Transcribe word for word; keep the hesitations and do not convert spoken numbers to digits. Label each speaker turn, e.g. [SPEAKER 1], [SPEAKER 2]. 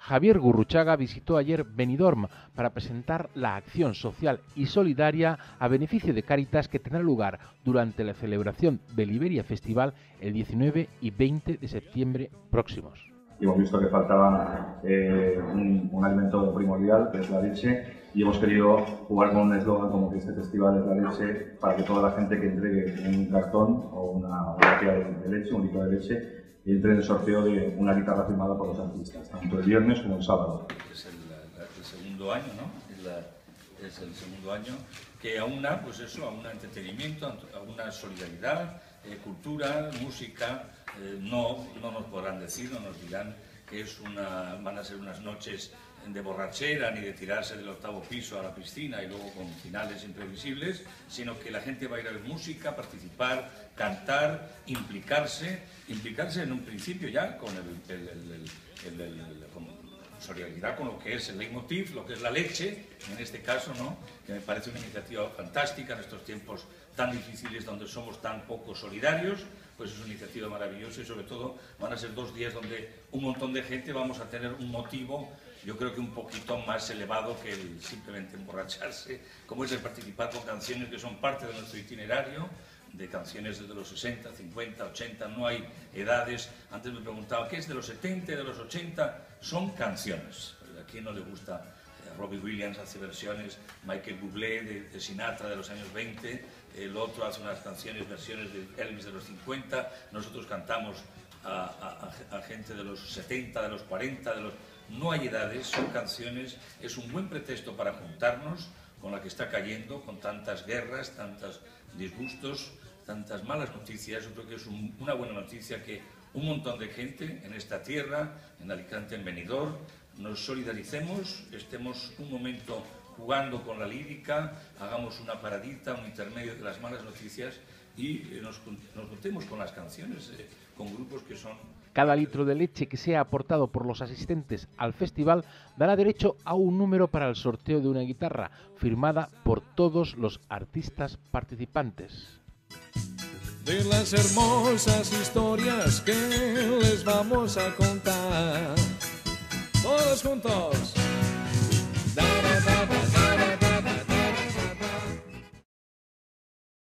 [SPEAKER 1] Javier Gurruchaga visitó ayer Benidorm para presentar la acción social y solidaria a beneficio de Cáritas que tendrá lugar durante la celebración del Iberia Festival el diecinueve y veinte de septiembre próximos.
[SPEAKER 2] Y hemos visto que faltaba eh, un, un alimento primordial, que es la leche, y hemos querido jugar con un eslogan como que este festival es la leche, para que toda la gente que entregue un cartón o una botella de leche, un litro de leche, entre en el sorteo de una guitarra firmada por los artistas, tanto el viernes como el sábado.
[SPEAKER 3] Es el, el segundo año, ¿no? Es, la, es el segundo año que aúna, pues eso, aúna entretenimiento, aúna solidaridad, eh, cultura, música. Eh, no, no nos podrán decir, no nos dirán que es una, van a ser unas noches de borrachera ni de tirarse del octavo piso a la piscina y luego con finales imprevisibles, sino que la gente va a ir a ver música, participar, cantar, implicarse, implicarse en un principio ya con el, el, el, el, el, el, el con solidaridad con lo que es el leitmotiv, lo que es la leche, en este caso, ¿no? Que me parece una iniciativa fantástica en estos tiempos tan difíciles donde somos tan poco solidarios. Pues es una iniciativa maravillosa y sobre todo van a ser dos días donde un montón de gente vamos a tener un motivo, yo creo que un poquito más elevado que el simplemente emborracharse, como es el participar con canciones que son parte de nuestro itinerario, de canciones desde los sesenta, cincuenta, ochenta, no hay edades. Antes me preguntaba, ¿qué es de los setenta y de los ochenta? Son canciones. ¿A quién no le gusta? Robbie Williams hace versiones, Michael Bublé de, de Sinatra de los años veinte, el otro hace unas canciones, versiones de Elvis de los cincuenta, nosotros cantamos a, a, a gente de los setenta, de los cuarenta, de los... No hay edades, son canciones, es un buen pretexto para juntarnos con la que está cayendo, con tantas guerras, tantos disgustos, tantas malas noticias. Yo creo que es un, una buena noticia que un montón de gente en esta tierra, en Alicante, en Benidorm, nos solidaricemos, estemos un momento jugando con la lírica, hagamos una paradita, un intermedio de las malas noticias y nos, nos juntemos con las canciones, eh, con grupos que son...
[SPEAKER 1] Cada litro de leche que sea aportado por los asistentes al festival dará derecho a un número para el sorteo de una guitarra, firmada por todos los artistas participantes.
[SPEAKER 4] De las hermosas historias que les vamos a contar, todos juntos. Da, da, da, da, da.